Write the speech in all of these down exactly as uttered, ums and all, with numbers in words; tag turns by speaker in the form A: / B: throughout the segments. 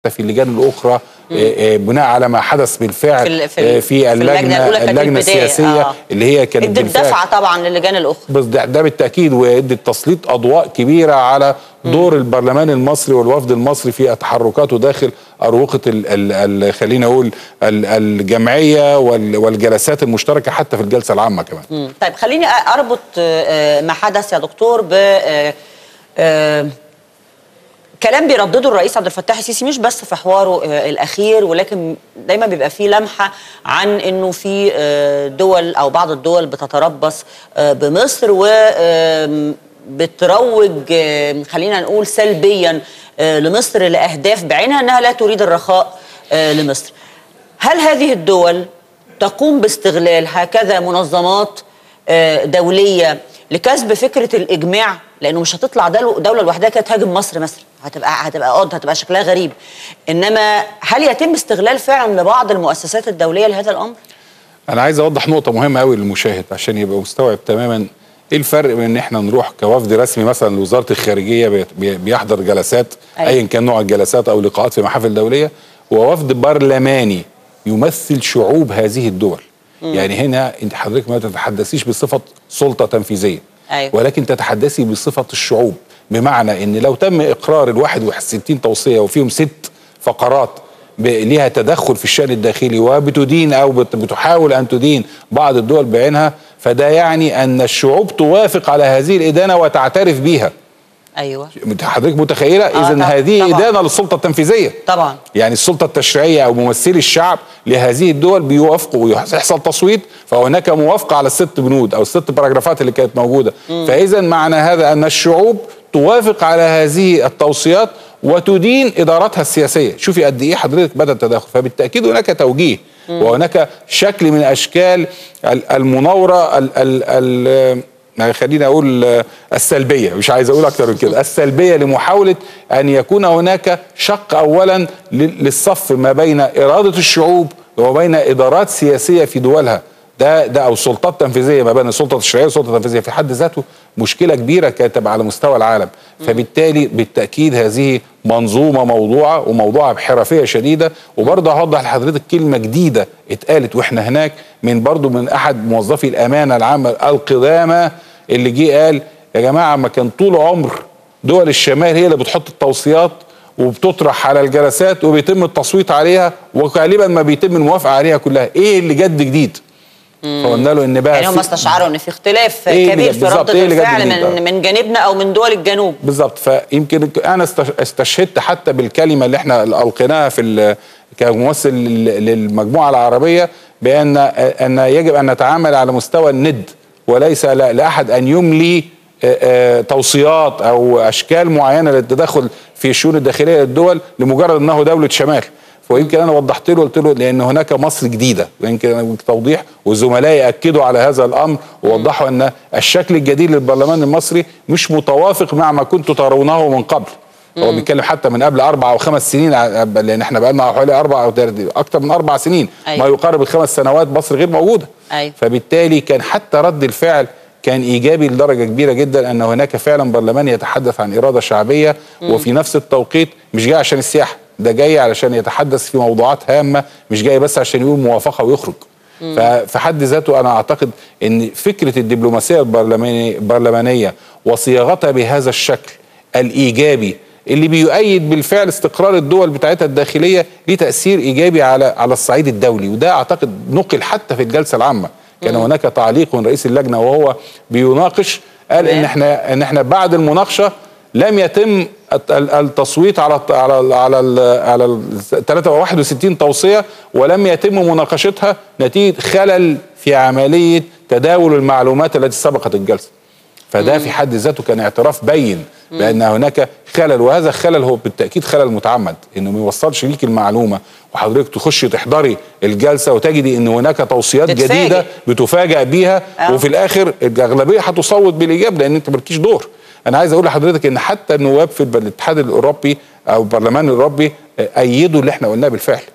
A: في اللجان الاخرى بناء على ما حدث بالفعل
B: في, في,
A: في اللجنه اللجنه السياسيه آه. اللي هي كانت
B: ادت دفعه طبعا للجان الاخرى.
A: بس ده, ده بالتاكيد، وادت تسليط اضواء كبيره على دور م. البرلمان المصري والوفد المصري في تحركاته داخل اروقه خلينا اقول الجمعيه والجلسات المشتركه حتى في الجلسه العامه كمان.
B: م. طيب خليني اربط ما حدث يا دكتور ب كلام بيردده الرئيس عبد الفتاح السيسي مش بس في حواره الاخير، ولكن دايما بيبقى فيه لمحه عن انه في دول او بعض الدول بتتربص بمصر وبتروج خلينا نقول سلبيا لمصر لاهداف بعينها انها لا تريد الرخاء لمصر. هل هذه الدول تقوم باستغلال هكذا منظمات دوليه لكسب فكره الاجماع؟ لانه مش هتطلع دوله لوحدها كده تهاجم مصر مثلا، هتبقى هتبقى قد هتبقى شكلها غريب. انما هل يتم استغلال فعلا لبعض المؤسسات الدوليه لهذا الامر؟
A: انا عايز اوضح نقطه مهمه قوي للمشاهد عشان يبقى مستوعب تماما ايه الفرق بين ان احنا نروح كوفد رسمي مثلا لوزاره الخارجيه بيحضر جلسات ايا كان نوع الجلسات او لقاءات في محافل دوليه، ووفد برلماني يمثل شعوب هذه الدول. م. يعني هنا انت حضرتك ما تتحدثيش بصفه سلطه تنفيذيه،
B: أيوة.
A: ولكن تتحدثي بصفه الشعوب، بمعنى ان لو تم اقرار ال واحد وستين توصيه وفيهم ست فقرات ليها تدخل في الشأن الداخلي وبتدين او بتحاول ان تدين بعض الدول بعينها، فده يعني ان الشعوب توافق على هذه الادانه وتعترف بيها.
B: ايوه
A: حضرتك متخيله؟ آه اذا هذه طبعًا. ادانه للسلطه التنفيذيه
B: طبعا.
A: يعني السلطه التشريعيه او ممثلي الشعب لهذه الدول بيوافقوا ويحصل تصويت، فهناك موافقه على الست بنود او الست باراجرافات اللي كانت موجوده. م. فاذا معنى هذا ان الشعوب توافق على هذه التوصيات وتدين اداراتها السياسيه. شوفي قد ايه حضرتك بدا التدخل، فبالتاكيد هناك توجيه م. وهناك شكل من اشكال المناوره ال ال ال خلينا اقول السلبيه، مش عايز اقول اكتر من كده، السلبيه لمحاوله ان يكون هناك شق اولا للصف ما بين اراده الشعوب وبين ادارات سياسيه في دولها، ده ده او سلطات تنفيذيه ما بين السلطه التشريعيه والسلطه التنفيذيه، في حد ذاته مشكله كبيره كانت على مستوى العالم. فبالتالي بالتاكيد هذه منظومه موضوعه وموضوعه بحرفيه شديده. وبرضه هوضح لحضرتك كلمه جديده اتقالت واحنا هناك من برضه من احد موظفي الامانه العامه القدامى، اللي جه قال يا جماعه ما كان طول عمر دول الشمال هي اللي بتحط التوصيات وبتطرح على الجلسات وبيتم التصويت عليها وغالبا ما بيتم الموافقه عليها كلها، ايه اللي جد جديد؟ فقلنا له ان بقى
B: يعني هم استشعروا ان في اختلاف إيه كبير في رده إيه الفعل من من جانبنا او من دول الجنوب.
A: بالظبط. فيمكن انا استشهدت حتى بالكلمه اللي احنا القيناها في كممثل للمجموعه العربيه بان ان يجب ان نتعامل على مستوى الند، وليس لاحد ان يملي توصيات او اشكال معينه للتدخل في الشؤون الداخليه للدول لمجرد انه دوله شمال. ويمكن انا وضحت له قلت له لان هناك مصر جديده، ويمكن توضيح وزملائي اكدوا على هذا الامر ووضحوا ان الشكل الجديد للبرلمان المصري مش متوافق مع ما كنتوا ترونه من قبل. هو بيتكلم حتى من قبل اربع او خمس سنين، لان احنا بقى لنا حوالي اربع او اكثر من اربع سنين. أيوة. ما يقارب الخمس سنوات مصر غير موجوده.
B: أيوة.
A: فبالتالي كان حتى رد الفعل كان ايجابي لدرجه كبيره جدا، ان هناك فعلا برلمان يتحدث عن اراده شعبيه. مم. وفي نفس التوقيت مش جاي عشان السياحه، ده جاي علشان يتحدث في موضوعات هامه، مش جاي بس عشان يقول موافقه ويخرج. ففي حد ذاته انا اعتقد ان فكره الدبلوماسيه البرلمانيه البرلمانيه وصياغتها بهذا الشكل الايجابي اللي بيؤيد بالفعل استقرار الدول بتاعتها الداخليه ليه تاثير ايجابي على على الصعيد الدولي. وده اعتقد نقل حتى في الجلسه العامه، كان هناك تعليق من رئيس اللجنه وهو بيناقش، قال ان احنا ان احنا بعد المناقشه لم يتم التصويت على على على على ال واحد وستين توصيه، ولم يتم مناقشتها نتيجه خلل في عمليه تداول المعلومات التي سبقت الجلسه. فده في حد ذاته كان اعتراف بين بان هناك خلل، وهذا الخلل هو بالتاكيد خلل متعمد، انه ما يوصلش ليك المعلومه وحضرتك تخشي تحضري الجلسه وتجدي ان هناك توصيات تتفاجئ. جديده بتفاجئ بيها. أه. وفي الاخر الاغلبيه هتصوت بالايجاب لان انت مالكيش دور. انا عايز اقول لحضرتك ان حتى النواب في الاتحاد الاوروبي او البرلمان الاوروبي ايدوا اللي احنا قلناه بالفعل.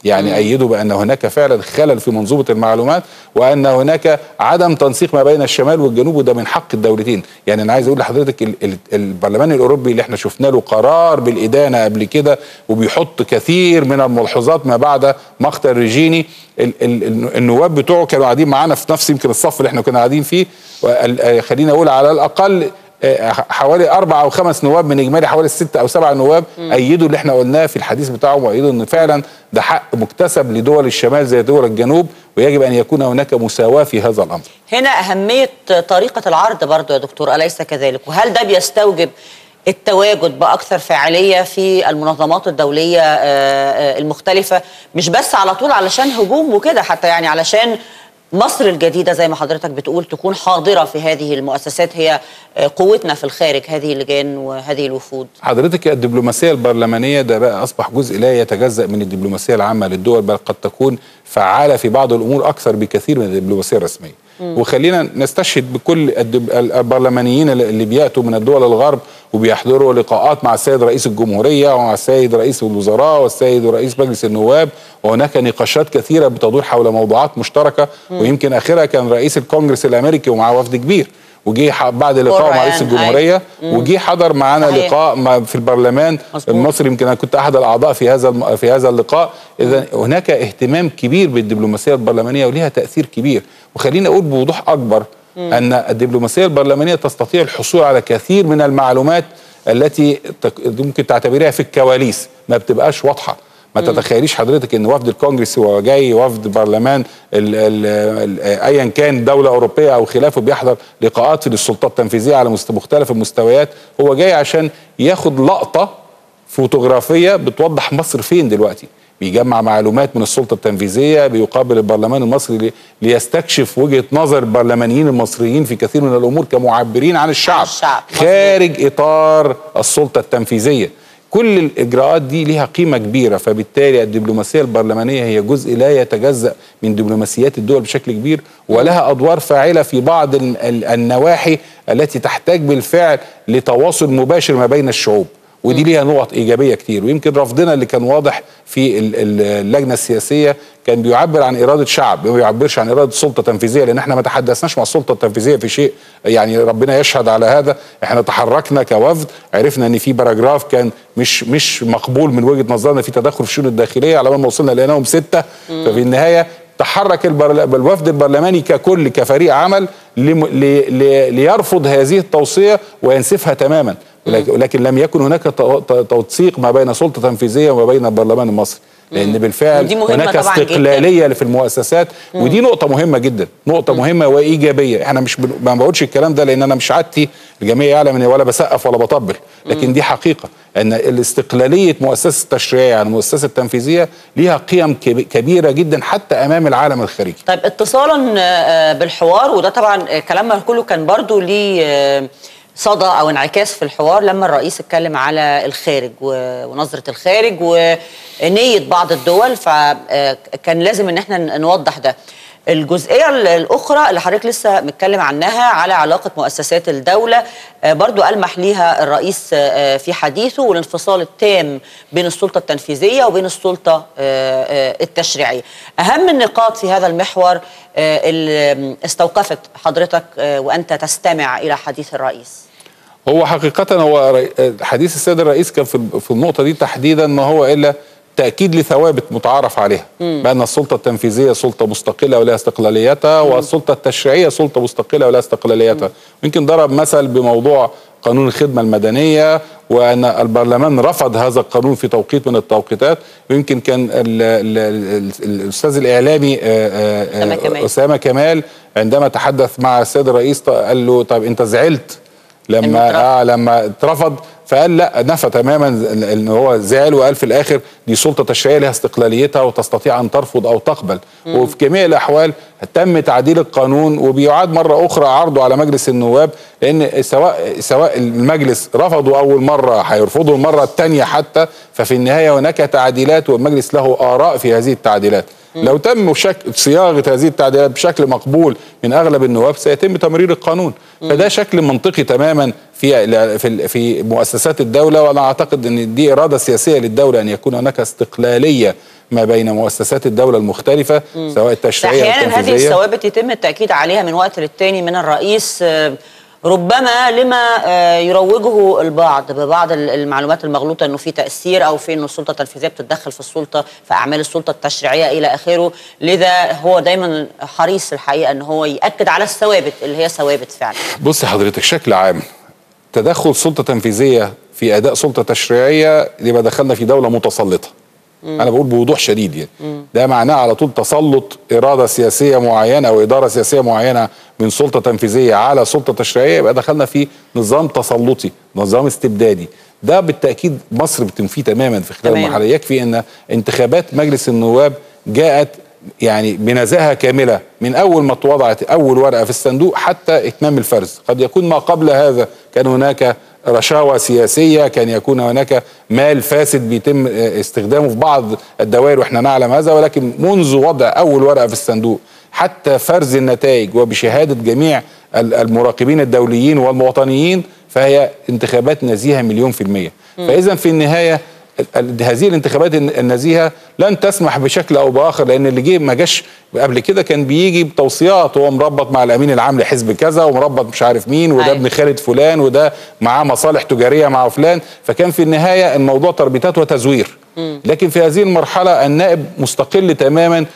A: يعني مم. أيدوا بأن هناك فعلا خلل في منظومة المعلومات، وأن هناك عدم تنسيق ما بين الشمال والجنوب، وده من حق الدولتين. يعني أنا عايز أقول لحضرتك ال ال البرلمان الأوروبي اللي احنا شفنا له قرار بالإدانة قبل كده، وبيحط كثير من الملحوظات ما بعد مقتل ريجيني، ال ال النواب بتوعه كانوا قاعدين معانا في نفس يمكن الصف اللي احنا كنا قاعدين فيه، خلينا أقول على الأقل حوالي أربع أو خمس نواب من إجمالي حوالي ستة أو سبع نواب م. أيدوا اللي احنا قلناه في الحديث بتاعهم، وأيدوا إن فعلا ده حق مكتسب لدول الشمال زي دول الجنوب، ويجب أن يكون هناك مساواة في هذا الأمر.
B: هنا أهمية طريقة العرض برضو يا دكتور، أليس كذلك؟ وهل ده بيستوجب التواجد بأكثر فعالية في المنظمات الدولية المختلفة، مش بس على طول علشان هجوم وكده، حتى يعني علشان مصر الجديدة زي ما حضرتك بتقول تكون حاضرة في هذه المؤسسات، هي قوتنا في الخارج، هذه اللجان وهذه الوفود.
A: حضرتك الدبلوماسية البرلمانية ده بقى أصبح جزء لا يتجزأ من الدبلوماسية العامة للدول، بل قد تكون فعالة في بعض الأمور أكثر بكثير من الدبلوماسية الرسمية. مم. وخلينا نستشهد بكل البرلمانيين اللي بيأتوا من الدول الغرب وبيحضروا لقاءات مع السيد رئيس الجمهورية ومع السيد رئيس الوزراء والسيد رئيس مجلس النواب، وهناك نقاشات كثيرة بتدور حول موضوعات مشتركة. مم. ويمكن آخرها كان رئيس الكونجرس الأمريكي ومع وفد كبير، وجي بعد لقاء مع رئيس الجمهوريه وجي حضر معانا لقاء في البرلمان المصري، يمكن انا كنت احد الاعضاء في هذا في هذا اللقاء. اذا هناك اهتمام كبير بالدبلوماسيه البرلمانيه وليها تاثير كبير. وخليني اقول بوضوح اكبر مم. ان الدبلوماسيه البرلمانيه تستطيع الحصول على كثير من المعلومات التي ممكن تعتبريها في الكواليس ما بتبقاش واضحه. ما تتخيليش حضرتك ان وفد الكونجرس هو جاي وفد برلمان ايا كان دوله اوروبيه او خلافه بيحضر لقاءات للسلطات التنفيذيه على مختلف المستويات، هو جاي عشان ياخد لقطه فوتوغرافيه بتوضح مصر فين دلوقتي. بيجمع معلومات من السلطه التنفيذيه، بيقابل البرلمان المصري ليستكشف وجهه نظر البرلمانيين المصريين في كثير من الامور كمعبرين عن الشعب, الشعب. خارج اطار السلطه التنفيذيه. كل الإجراءات دي ليها قيمة كبيرة، فبالتالي الدبلوماسية البرلمانية هي جزء لا يتجزأ من دبلوماسيات الدول بشكل كبير، ولها أدوار فاعلة في بعض النواحي التي تحتاج بالفعل لتواصل مباشر ما بين الشعوب، ودي ليها نقط إيجابية كتير. ويمكن رفضنا اللي كان واضح في اللجنة السياسية كان بيعبر عن إرادة شعب، ما بيعبرش عن إرادة سلطة تنفيذية، لأن احنا ما تحدثناش مع السلطة التنفيذية في شيء، يعني ربنا يشهد على هذا. احنا تحركنا كوفد، عرفنا ان في باراجراف كان مش مش مقبول من وجهة نظرنا في تدخل في الشؤون الداخلية، على ما وصلنا لقيناهم ستة. مم. ففي النهاية تحرك الوفد البرلماني ككل كفريق عمل ليرفض هذه التوصية وينسفها تماما، ولكن لم يكن هناك توثيق ما بين سلطة تنفيذية وما بين البرلمان المصري، لأن بالفعل هناك استقلالية في المؤسسات. مم. ودي نقطة مهمة جدا، نقطة مم. مهمة وإيجابية. احنا مش ب... ما بقولش الكلام ده لأن أنا مش عادتي، الجميع يعلم اني ولا بسقف ولا بطبل، لكن مم. دي حقيقة أن الاستقلالية مؤسسة التشريعية عن المؤسسة التنفيذية ليها قيم كبيرة جدا حتى أمام العالم الخارجي.
B: طيب اتصالا بالحوار، وده طبعا كلامنا كله كان برضو ليه صدى أو انعكاس في الحوار لما الرئيس اتكلم على الخارج ونظرة الخارج ونية بعض الدول، فكان لازم ان احنا نوضح ده. الجزئية الأخرى اللي حضرتك لسه متكلم عنها على علاقة مؤسسات الدولة، برضو ألمح ليها الرئيس في حديثه، والانفصال التام بين السلطة التنفيذية وبين السلطة التشريعية. أهم النقاط في هذا المحور اللي استوقفت حضرتك وأنت تستمع إلى حديث الرئيس؟
A: هو حقيقة هو حديث السيد الرئيس كان في النقطة دي تحديدا ما هو إلا تأكيد لثوابت متعارف عليها، بأن السلطة التنفيذية سلطة مستقلة ولها استقلاليتها، والسلطة التشريعية سلطة مستقلة ولها استقلاليتها. يمكن ضرب مثل بموضوع قانون الخدمة المدنية، وأن البرلمان رفض هذا القانون في توقيت من التوقيتات. ويمكن كان ال ال ال الأستاذ الإعلامي أسامة كمال عندما تحدث مع السيد الرئيس قال له طب أنت زعلت لما آه لما اترفض؟ فقال لا، نفى تماما ان هو زعل، وقال في الاخر دي سلطه تشريعيه لها استقلاليتها وتستطيع ان ترفض او تقبل. مم. وفي جميع الاحوال تم تعديل القانون وبيعاد مره اخرى عرضه على مجلس النواب، لان سواء سواء المجلس رفضوا اول مره هيرفضوا المره الثانيه حتى، ففي النهايه هناك تعديلات والمجلس له اراء في هذه التعديلات. مم. لو تم شكل صياغه هذه التعديلات بشكل مقبول من اغلب النواب سيتم تمرير القانون. مم. فده شكل منطقي تماما في في في مؤسسات الدوله، وانا اعتقد ان دي اراده سياسيه للدوله ان يكون هناك استقلاليه ما بين مؤسسات الدوله المختلفه مم. سواء التشريعيه او
B: التنفيذيه. احيانا هذه الثوابت يتم التاكيد عليها من وقت للتاني من الرئيس، ربما لما يروجه البعض ببعض المعلومات المغلوطه انه في تاثير او في انه السلطه التنفيذيه بتتدخل في السلطه في اعمال السلطه التشريعيه الى اخره، لذا هو دايما حريص الحقيقه ان هو ياكد على الثوابت اللي هي ثوابت فعلا.
A: بص حضرتك، شكل عام تدخل سلطه تنفيذيه في اداء سلطه تشريعيه يبقى دخلنا في دوله متسلطه. مم. انا بقول بوضوح شديد يعني مم. ده معناه على طول تسلط اراده سياسيه معينه او اداره سياسيه معينه من سلطه تنفيذيه على سلطه تشريعيه، يبقى دخلنا في نظام تسلطي، نظام استبدادي. ده بالتاكيد مصر بتنفيه تماما في خلال المرحله. يكفي ان انتخابات مجلس النواب جاءت يعني بنزاهه كامله من اول ما اتوضعت اول ورقه في الصندوق حتى اتمام الفرز. قد يكون ما قبل هذا كان هناك رشاوى سياسيه، كان يكون هناك مال فاسد بيتم استخدامه في بعض الدوائر واحنا نعلم هذا، ولكن منذ وضع اول ورقه في الصندوق حتى فرز النتائج وبشهاده جميع المراقبين الدوليين والمواطنيين فهي انتخابات نزيهه مليون في الميه. فاذا في النهايه هذه الانتخابات النزيهه لن تسمح بشكل او باخر، لان اللي جه ما جاش قبل كده كان بيجي بتوصيات، هو مربط مع الامين العام لحزب كذا ومربط مش عارف مين وده ابن خالد فلان وده معاه مصالح تجاريه مع فلان، فكان في النهايه الموضوع تربيطات وتزوير. لكن في هذه المرحله النائب مستقل تماما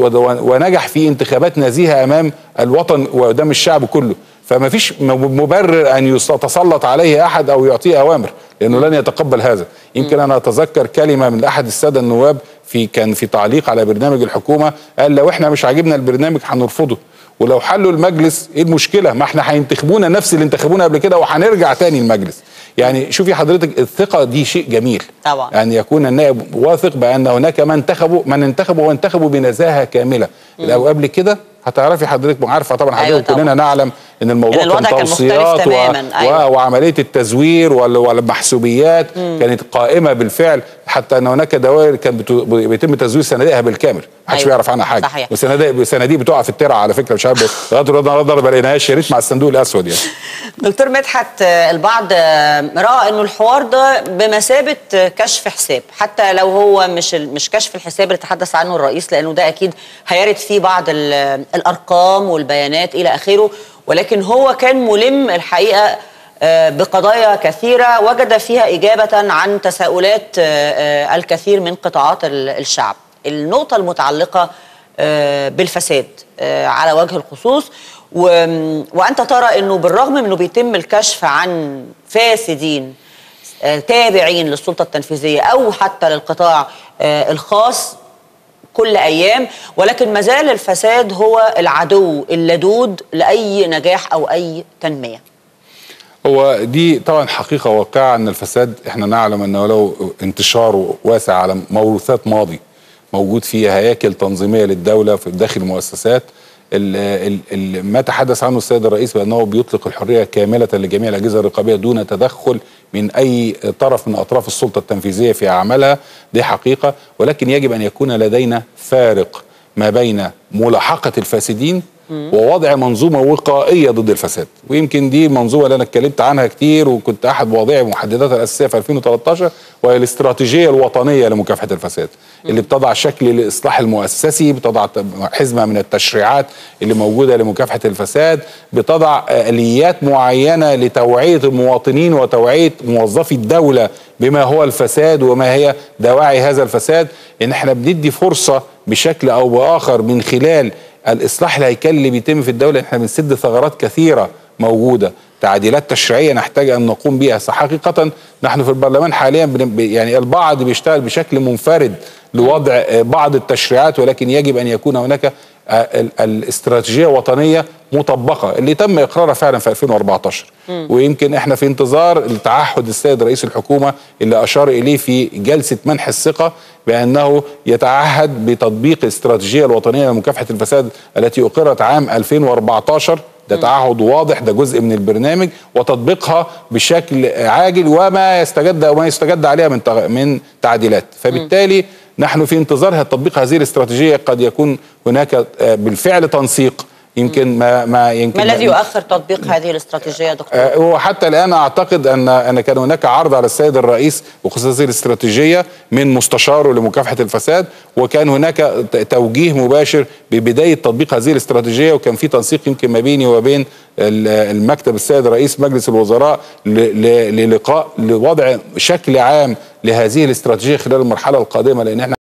A: ونجح في انتخابات نزيهه امام الوطن وقدام الشعب كله، فما فيش مبرر ان يتسلط عليه احد او يعطيه اوامر، لانه لن يتقبل هذا. يمكن انا اتذكر كلمه من احد الساده النواب في كان في تعليق على برنامج الحكومه، قال لو احنا مش عاجبنا البرنامج هنرفضه، ولو حلوا المجلس ايه المشكله؟ ما احنا هينتخبونا نفس اللي انتخبونا قبل كده وهنرجع تاني المجلس. يعني شوفي حضرتك، الثقه دي شيء جميل
B: طبعا،
A: ان يعني يكون النائب واثق بان هناك من انتخبوا من انتخبوا وانتخبوا بنزاهه كامله. لو قبل كده هتعرفي حضرتك عارفه طبعا حضرتك أيوة كلنا نعلم ان الموضوع
B: إن
A: كان توصيات و... أيوة. وعمليه التزوير والمحسوبيات كانت قائمه بالفعل، حتى ان هناك دوائر كان بتو... بيتم تزوير صناديقها بالكامل، محدش أيوة. بيعرف عنها حاجه.
B: صحيح.
A: والصناديق صناديق بتقع في الترعه على فكره، مش عارف لغايه النهارده ما لقيناهاش، يا ريت مع الصندوق الاسود يعني.
B: دكتور مدحت، البعض راى انه الحوار ده بمثابه كشف حساب، حتى لو هو مش مش كشف الحساب اللي تحدث عنه الرئيس، لانه ده اكيد هيرد فيه بعض الارقام والبيانات الى اخره، ولكن هو كان ملم الحقيقه بقضايا كثيره وجد فيها اجابه عن تساؤلات الكثير من قطاعات الشعب. النقطه المتعلقه بالفساد على وجه الخصوص، وانت ترى انه بالرغم من انه بيتم الكشف عن فاسدين تابعين للسلطه التنفيذيه او حتى للقطاع الخاص كل ايام، ولكن ما زال الفساد هو العدو اللدود لاي نجاح او اي تنميه.
A: هو دي طبعا حقيقه واقعه ان الفساد احنا نعلم انه له انتشار واسع على موروثات ماضي موجود فيها هياكل تنظيميه للدوله في داخل المؤسسات. ال ال ال ما تحدث عنه السيد الرئيس بانه بيطلق الحريه كامله لجميع الاجهزه الرقابيه دون تدخل من اي طرف من اطراف السلطه التنفيذيه في اعمالها، دي حقيقه، ولكن يجب ان يكون لدينا فارق ما بين ملاحقه الفاسدين ووضع منظومه وقائيه ضد الفساد. ويمكن دي المنظومه اللي انا اتكلمت عنها كتير وكنت احد مواضيع محدداتها الاساسيه في ألفين وثلاثة عشر، وهي الاستراتيجيه الوطنيه لمكافحه الفساد اللي بتضع شكل الاصلاح المؤسسي، بتضع حزمه من التشريعات اللي موجوده لمكافحه الفساد، بتضع اليات معينه لتوعيه المواطنين وتوعيه موظفي الدوله بما هو الفساد وما هي دواعي هذا الفساد. ان احنا بندي فرصه بشكل او باخر من خلال الاصلاح الهيكلي اللي بيتم في الدوله، احنا بنسد ثغرات كثيره موجوده، تعديلات تشريعيه نحتاج ان نقوم بها. حقيقه نحن في البرلمان حاليا يعني البعض بيشتغل بشكل منفرد لوضع بعض التشريعات، ولكن يجب ان يكون هناك الاستراتيجيه الوطنيه مطبقه اللي تم اقرارها فعلا في ألفين وأربعة عشر. م. ويمكن احنا في انتظار التعهد السيد رئيس الحكومه اللي اشار اليه في جلسه منح الثقه بانه يتعهد بتطبيق الاستراتيجيه الوطنيه لمكافحه الفساد التي اقرت عام ألفين وأربعة عشر. ده تعهد واضح، ده جزء من البرنامج، وتطبيقها بشكل عاجل وما يستجد وما يستجد عليها من من تعديلات. فبالتالي نحن في انتظار تطبيق هذه الاستراتيجيه. قد يكون هناك بالفعل تنسيق يمكن ما ما يمكن
B: ما الذي يؤخر تطبيق هذه الاستراتيجيه يا دكتور؟
A: آه وحتى الان اعتقد ان ان كان هناك عرض على السيد الرئيس بخصوص هذه الاستراتيجيه من مستشاره لمكافحه الفساد، وكان هناك توجيه مباشر ببدايه تطبيق هذه الاستراتيجيه، وكان في تنسيق يمكن ما بيني وبين المكتب السيد رئيس مجلس الوزراء للقاء لوضع شكل عام لهذه الاستراتيجيه خلال المرحله القادمه، لان احنا